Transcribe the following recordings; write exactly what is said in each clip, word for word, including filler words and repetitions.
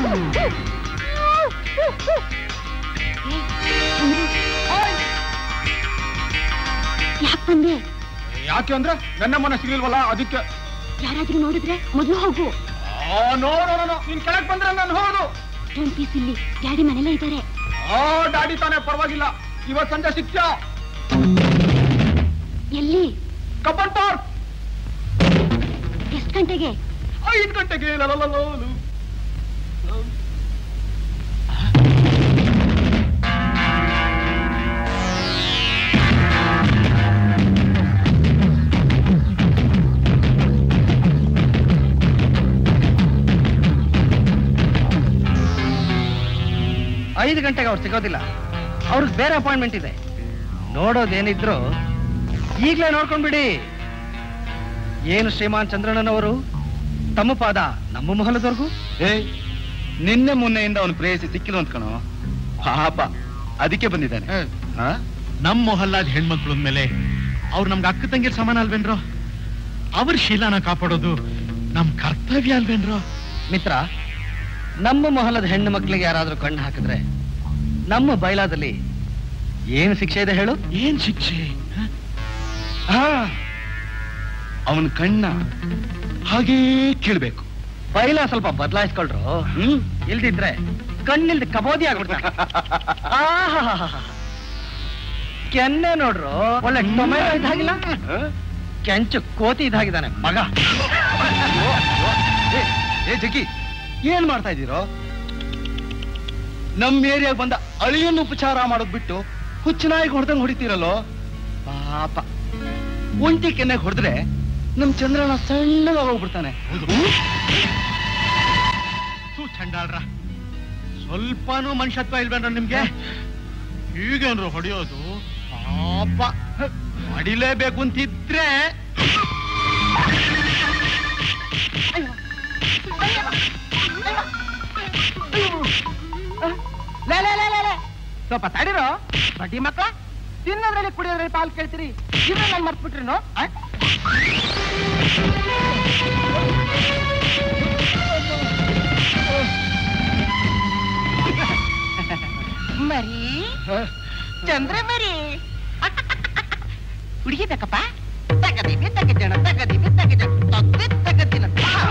ಯಾಕೆ ಬಂದೆ? ಯಾಕೆ ಅಂದ್ರೆ ನನ್ನ ಮನ ಸಿಗ್ಲಿಲ್ವಲ್ಲ ಅದಕ್ಕೆ. ಯಾರಾದ್ರೂ ನೋಡಿದ್ರೆ ಮೊದಲು ಹೋಗು. ನೋ ನೋ ನೋ ನೀನ್ ಕೆಳಗ್ ಬಂದ್ರೆ ನಾನು ಹೋಗುದು. ಡೋಂಟ್ ಬಿ ಸಿಲ್ಲಿ, ಡ್ಯಾಡಿ ಮನೆಯಲ್ಲೇ ಇದ್ದಾರೆ. ಆ ಡ್ಯಾಡಿ ತಾನೇ, ಪರವಾಗಿಲ್ಲ. ಇವತ್ ಸಂಜೆ ಸಿಗ್ತೀಯಾ? ಎಲ್ಲಿ? Cubbon Park. ಎಷ್ಟು ಗಂಟೆಗೆ? ಐದು ಗಂಟೆಗೆ. ಐದು ಗಂಟೆಗೆ ಅವ್ರು ಸಿಗೋದಿಲ್ಲ, ಅವ್ರಿಗೆ ಬೇರೆ ಅಪಾಯಿಂಟ್ಮೆಂಟ್ ಇದೆ. ನೋಡೋದೇನಿದ್ರು ಈಗಲೇ ನೋಡ್ಕೊಂಡ್ಬಿಡಿ. ಏನು ಶ್ರೀಮಾನ್ ಚಂದ್ರಣ್ಣನವರು ತಮ್ಮ ಪಾದ ನಮ್ಮ ಮಹಲದವರೆಗೂ? ಏ, ನಿನ್ನೆ ಮೊನ್ನೆಯಿಂದ ಅವನು ಪ್ರೇಯಸಿ ಸಿಕ್ಕಿಲ್ಲ ಅಂದ್ಕಣೋ, ಪಾಪ ಅದಕ್ಕೆ ಬಂದಿದ್ದಾನೆ. ನಮ್ಮ ಮೊಹಲ್ಲಾದ ಹೆಣ್ಮಕ್ಳು ಮೇಲೆ ಅವ್ರು ನಮ್ಗೆ ಅಕ್ಕ ತಂಗಿರ ಸಮಾನ ಅಲ್ವೇನ್ರೋ? ಅವ್ರ ಶೀಲಾನ ಕಾಪಾಡೋದು ನಮ್ ಕರ್ತವ್ಯ ಅಲ್ವೇನ್ರೋ? ಮಿತ್ರ, ನಮ್ಮ ಮೊಹಲದ ಹೆಣ್ಣು ಮಕ್ಕಳಿಗೆ ಯಾರಾದ್ರೂ ಕಣ್ಣು ಹಾಕಿದ್ರೆ ನಮ್ಮ ಬೈಲಾದಲ್ಲಿ ಏನು ಶಿಕ್ಷೆ ಇದೆ ಹೇಳು? ಏನ್ ಶಿಕ್ಷೆ? ಅವನ ಕಣ್ಣ ಹಾಗೇ ಕೀಳ್ಬೇಕು. ಬೈಲ ಸ್ವಲ್ಪ ಬದಲಾಯಿಸ್ಕೊಳ್ರು. ಹ್ಮ್ ಇಲ್ದಿದ್ರೆ ಕಣ್ಣಿಲ್ದ ಕಬೋದಿ ಆಗ್ಬಿಡ್ತಾನೆ. ಕೆನ್ನೆ ನೋಡ್ರು, ಒಳ್ಳೆ ಟೊಮೆಟೊ ಇದ್ದಾಗಿಲ್ಲ, ಕೆಂಚು ಕೋತಿ ಇದ್ದಾಗಿದ್ದಾನೆ ಮಗ. ಏ ಜಗ್ಗಿ, ಏನ್ ಮಾಡ್ತಾ ಇದ್ದೀರೋ? ನಮ್ ಏರಿಯಾಗ ಬಂದ ಅಳಿಯನ್ನು ಉಪಚಾರ ಮಾಡೋದ್ ಬಿಟ್ಟು ಹುಚ್ಚನಾಯಿಗೆ ಹೊಡೆದಂಗ್ ಹೊಡಿತೀರಲ್ಲೋ ಪಾಪ. ಒಂಟಿ ಕೆನ್ನೆಗೆ ಹೊಡೆದ್ರೆ ನಮ್ ಚಂದ್ರಣ್ಣ ಸಣ್ಣದಾಗೋಗ್ಬಿಡ್ತಾನೆ. ಚಂಡಾಳ್ರ, ಸ್ವಲ್ಪನೂ ಮನುಷ್ಯತ್ವ ಇಲ್ವೇನ್ರ ನಿಮ್ಗೆ? ಹೀಗೇನ್ರು ಹೊಡೆಯೋದು? ಪಾಪ ಹೊಡಿಲೇಬೇಕು ಅಂತಿದ್ರೆ ಸ್ವಲ್ಪ ತಡಿರೋ ಬಡ್ಡಿ ಮಕ್ಕಳ. ತಿನ್ನೋದ್ರಲ್ಲಿ ಕುಡಿಯೋದ್ರಲ್ಲಿ ಪಾಲ್ ಕೇಳ್ತೀರಿ, ಇದ್ರೆ ನಾನು ಮರ್ತ್ಬಿಟ್ರಿ ನೋ. ಮರಿ ಚಂದ್ರ ಮರಿ ಹುಡುಗಿ ಬೇಕಪ್ಪ. ತಗದೀವಿ ತಗಜಣ ತಗದೀವಿ ತಗಜಣ ತಗ್ದಿ ತಗದಿನ.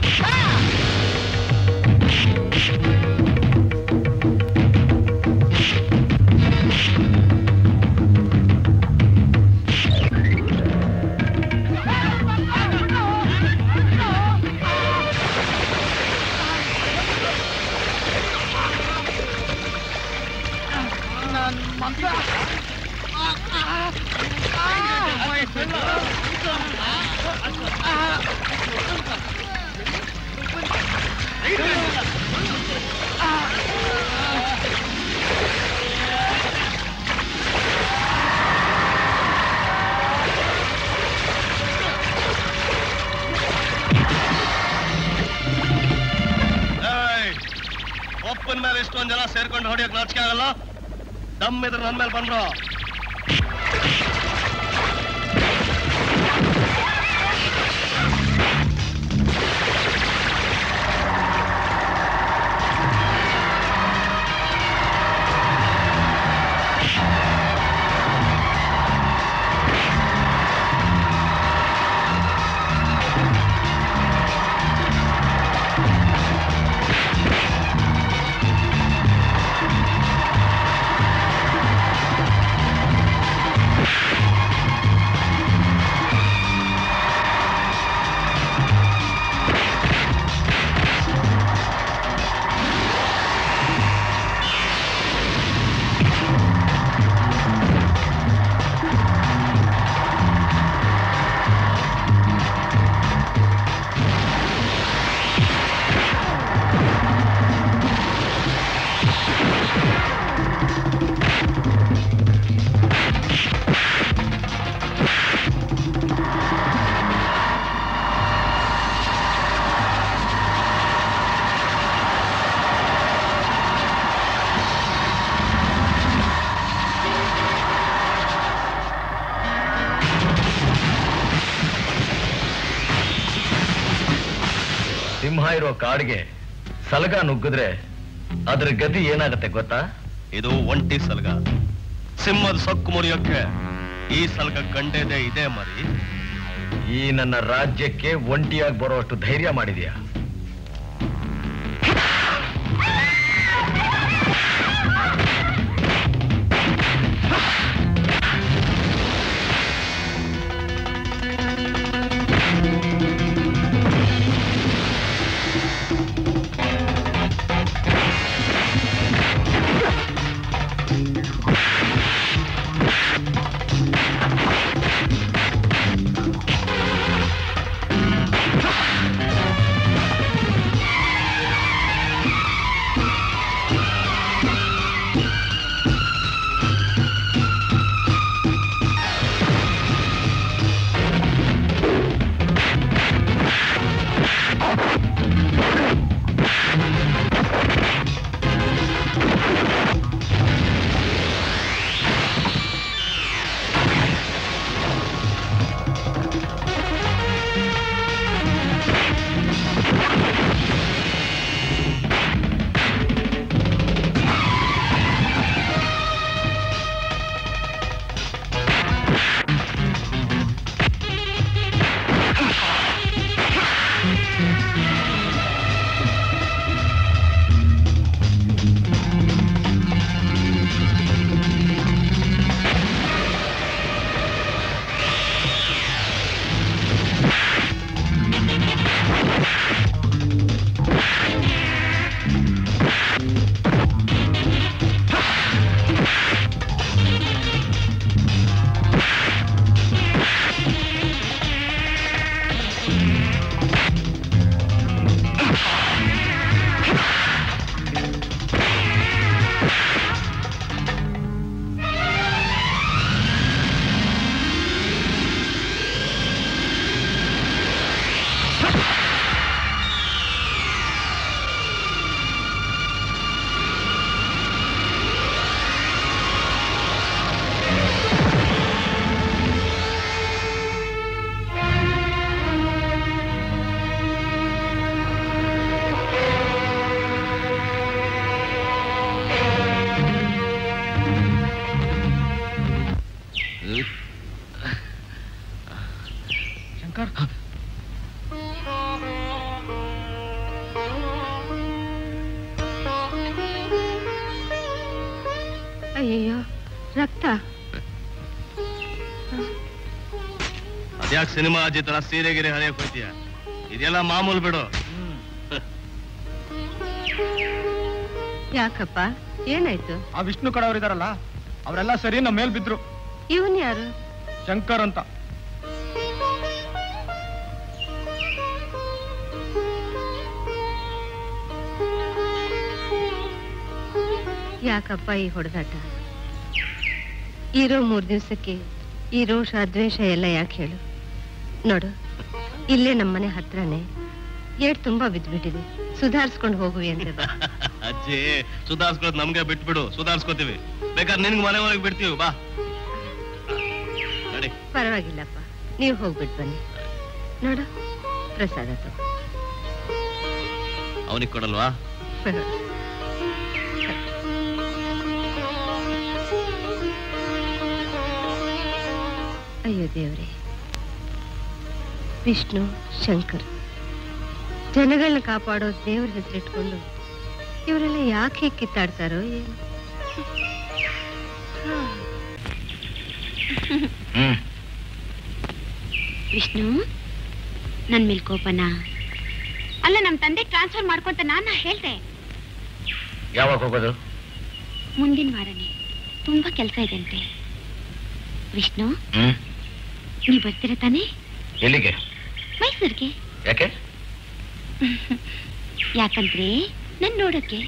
ಒಪ್ಪನ ಮೇಲೆ ಇಷ್ಟೊಂದ್ ಜನ ಸೇರ್ಕೊಂಡು ಹೊಡಿಯಕ್ ನಾಚಿಕೆ ಆಗಲ್ಲ? ದಮ್ ಇದ್ರ ನನ್ ಮೇಲೆ ಬಂದ್ರು. ಸಿಂಹ ಇರೋ ಕಾಡಿಗೆ ಸಲಗ ನುಗ್ಗಿದ್ರೆ ಅದ್ರ ಗತಿ ಏನಾಗತ್ತೆ ಗೊತ್ತಾ? ಇದು ಒಂಟಿ ಸಲ್ಗ. ಸಿಂಹದ ಸೊಕ್ಕು ಮುರಿಯೋಕ್ಕೆ ಈ ಸಲ್ಗ ಕಂಡೇದೆ ಇದೆ ಮರಿ. ಈ ನನ್ನ ರಾಜ್ಯಕ್ಕೆ ಒಂಟಿಯಾಗಿ ಬರುವಷ್ಟು ಧೈರ್ಯ ಮಾಡಿದ್ಯಾ? ಅಯ್ಯಯ್ಯೋ, ರಕ್ತ. ಅದ್ಯಾಕೆ ಸಿನಿಮಾ ಅಜ್ಜಿ ತರ ಸೀರೆ ಗಿರೆ ಹರಿಯಕ್ ಹೋಯ್ತೀಯ? ಇದೆಲ್ಲ ಮಾಮೂಲು ಬಿಡು. ಯಾಕಪ್ಪ, ಏನಾಯ್ತು? ಆ ವಿಷ್ಣು ಕಡೆಯವರಿದಾರಲ್ಲ, ಅವರೆಲ್ಲ ಸರಿ ನಮ್ಮ ಮೇಲ್ ಬಿದ್ರು. ಇವನ್ ಯಾರು? ಶಂಕರ್ ಅಂತ. ಯಾಕಪ್ಪ ಈ ಹೊಡೆದಾಟ? ಇರೋ ಮೂರ್ ದಿವ್ಸಕ್ಕೆ ಈ ರೋಷ ದ್ವೇಷ ಎಲ್ಲ ಯಾಕೆ ಹೇಳು? ನೋಡು, ಇಲ್ಲೇ ನಮ್ಮನೆ ಹತ್ರನೇ ಏಟ್ ತುಂಬಾ ಬಿದ್ದ್ಬಿಟ್ಟಿದೆ, ಸುಧಾರಿಸ್ಕೊಂಡು ಹೋಗುವಿ ಅಂತ. ಅಜ್ಜಿ, ಸುಧಾರಿಸ್ಕೊಳ್ಳೋದು ನಮ್ಗೆ ಬಿಟ್ಬಿಡು, ಸುಧಾರಿಸ್ಕೋತೀವಿ. ಬೇಕಾದ್ರೆ ನಿನ್ಗೆ ಮನೆ ಒಳಗೆ ಬಿಡ್ತೀವಿ, ಬಾ. ನಡಿ. ಪರವಾಗಿಲ್ಲಪ್ಪ, ನೀವು ಹೋಗ್ಬಿಟ್ಟು ಬನ್ನಿ. ನೋಡು, ಪ್ರಸಾದ ತಗೋ. ಅವನಿಗೆ ಕೊಡಲ್ವಾ? ಅಯ್ಯೋ ದೇವ್ರೆ, ವಿಷ್ಣು, ಶಂಕರ್ ಜನಗಳನ್ನ ಕಾಪಾಡೋ ದೇವ್ರ ಹೆಸರಿಟ್ಕೊಂಡು ಇವರೆಲ್ಲ ಯಾಕೆ ಹೀಗೆ ಕಿತ್ತಾಡ್ತಾರೋ ಏನು? ವಿಷ್ಣು, ನನ್ ಮೇಲ್ ಕೋಪನ? ಅಲ್ಲ, ನಮ್ ತಂದೆ ಟ್ರಾನ್ಸ್ಫರ್ ಮಾಡ್ಕೊಂತ ನಾನು ಹೇಳ್ದೆ. ಯಾವಾಗ ಹೋಗೋದು? ಮುಂದಿನ ವಾರನೇ. ತುಂಬಾ ಕೆಲಸ ಇದೆ ಅಂತೆ. ವಿಷ್ಣು, ನೀ ಬರ್ತೀರ ತಾನೆ? ಎಲ್ಲಿಗೆ? ಮೈಸೂರಿಗೆ. ಯಾಕೆ? ಯಾಕಂದ್ರೆ ನನ್ ನೋಡಕ್ಕೆ.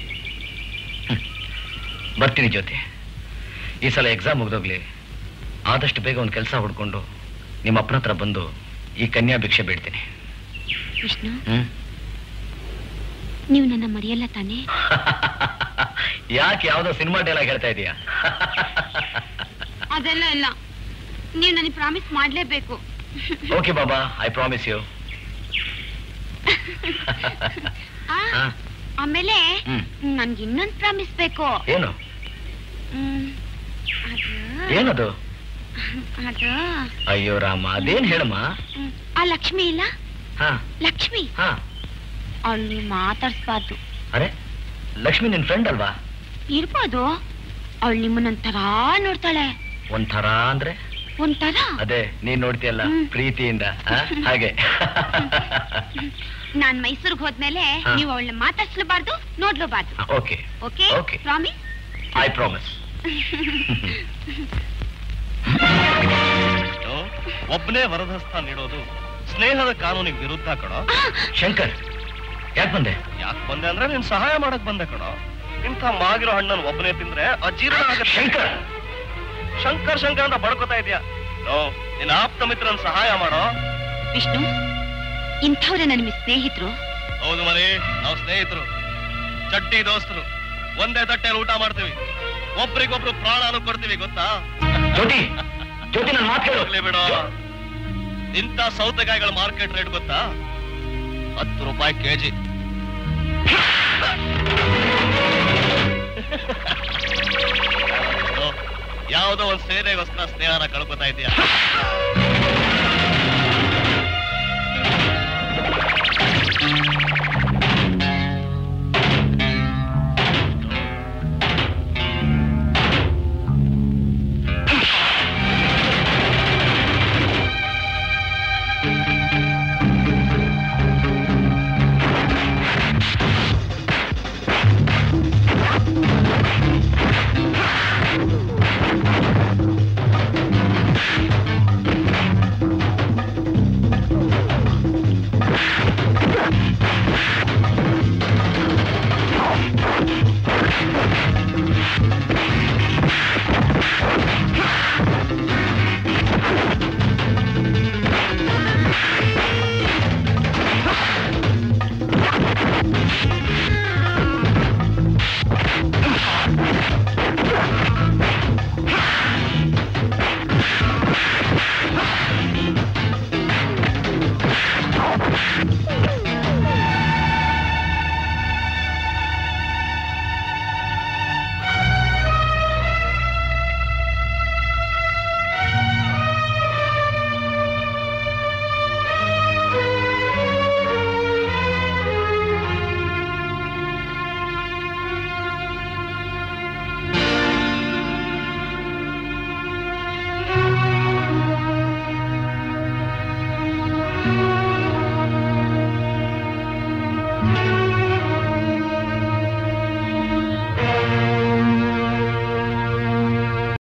ಬರ್ತೀನಿ ಜ್ಯೋತಿ. ಈ ಸಲ ಎಕ್ಸಾಮ್ ಮುಗ್ದೋಗ್ಲಿ, ಆದಷ್ಟು ಬೇಗ ಒಂದು ಕೆಲಸ ಹುಡ್ಕೊಂಡು ನಿಮ್ಮ ಅಪ್ಪನ ಹತ್ರ ಬಂದು ಈ ಕನ್ಯಾ ಭಿಕ್ಷೆ ಬೇಡ್ತೀನಿ. ವಿಷ್ಣು, ನೀವು ನನ್ನ ಮರೆಯಲ್ಲ ತಾನೆ? ಯಾಕೆ ಯಾವ್ದೋ ಸಿನಿಮಾ ಡೈಲಾಗ್ ಹೇಳ್ತಾ ಇದೀಯಾ? ಅದೆಲ್ಲ ಇಲ್ಲ, ನೀವು ನನಗೆ ಪ್ರಾಮಿಸ್ ಮಾಡ್ಲೇಬೇಕು. ಓಕೆ ಬಾಬಾ, ಐ ಪ್ರಾಮಿಸ್ ಯು. ಆಮೇಲೆ ಹ್ಮ್. ನನ್ಗೆ ಇನ್ನೊಂದು ಪ್ರಾಮಿಸ್ ಬೇಕು. ಏನು ಹ್ಮ್, ಅದು ಏನದು? ಅದು ಅಯ್ಯೋ ರಾಮ, ಅದೇನ್ ಹೇಳಮ್ಮ. ಹ್ಮ್, ಆ ಲಕ್ಷ್ಮಿ ಇಲ್ಲ, ಹಾ ಲಕ್ಷ್ಮಿ, ಹಾ ಅವಳು ಮಾತಾಡ್ಸ್ಬಾರ್ದು. ಅರೆ, ಲಕ್ಷ್ಮಿ ನಿನ್ ಫ್ರೆಂಡ್ ಅಲ್ವಾ? ಇರ್ಬೋದು. ಅವಳು ನಿಮ್ಮನ್ನೊಂಥರ ನೋಡ್ತಾಳೆ. ಒಂಥರ ಅಂದ್ರೆ? ಒಂಥರ ಅದೇ ನೀನ್ ನೋಡ್ತೀಯಲ್ಲ ಹ್ಮ್. ಪ್ರೀತಿಯಿಂದ, ಆ? ಹಾಗೆ. ನಾನ್ ಮೈಸೂರ್ಗ್ ಹೋದ್ಮೇಲೆ ಹಾ. ನೀವು ಅವಳನ್ನ ಮಾತಾಡ್ಸ್ಲಬಾರ್ದು, ನೋಡ್ಲೂಬಾರ್ದು. Okay okay Okay. Promise? I promise. ಒಬ್ಬನೇ ವರದಹಸ್ತ ನೀಡೋದು ಸ್ನೇಹದ ಕಾನೂನಿಗೆ ವಿರುದ್ಧ ಕಣೋ. ಶಂಕರ್, ಯಾಕೆ ಬಂದೆ? ಯಾಕೆ ಬಂದೆ ಅಂದ್ರೆ ನೀನ್ ಸಹಾಯ ಮಾಡಕ್ ಬಂದೆ ಕಣೋ. ಇಂಥ ಮಾಗಿರೋ ಹಣ್ಣನ್ನು ಒಬ್ಬನೇ ತಿಂದ್ರೆ ಅಜೀರ್ಣ ಆಗತ್ತೆ. ಶಂಕರ್ ಶಂಕರ್ ಶಂಕರ್ ಅಂತ ಬಡ್ಕೋತಾ ಇದೆಯಾ? ನಿನ್ನ ಆಪ್ತ ಮಿತ್ರನ್ ಸಹಾಯ ಮಾಡೋ. ವಿಷ್ಣು, ಇಂಥವ್ರೆ ನನ್ನ ಸ್ನೇಹಿತರು. ಹೌದು ಮರಿ, ನಾವು ಸ್ನೇಹಿತರು, ಚಡ್ಡಿ ದೋಸ್ತರು. ಒಂದೇ ತಟ್ಟೆಯಲ್ಲಿ ಊಟ ಮಾಡ್ತೀವಿ, ಒಬ್ರಿಗೊಬ್ರು ಪ್ರಾಣಾನು ಕೊಡ್ತೀವಿ, ಗೊತ್ತಾ? ಜ್ಯೋತಿ, ಜ್ಯೋತಿ ನನ್ನ ಮಾತು ಕೇಳು. ಹೋಗ್ಲಿ ಬಿಡೋ. ಇಂಥ ಸೌತೆಕಾಯಿಗಳ ಮಾರ್ಕೆಟ್ ರೇಟ್ ಗೊತ್ತಾ? ಹತ್ತು ರೂಪಾಯಿ ಕೆಜಿ. ಯಾವುದೋ ಒಂದ್ ಸೇನೆಗೋಸ್ಕರ ಸ್ನೇಹನ ಕಳ್ಕೊತಾ ಇದೀಯಾ?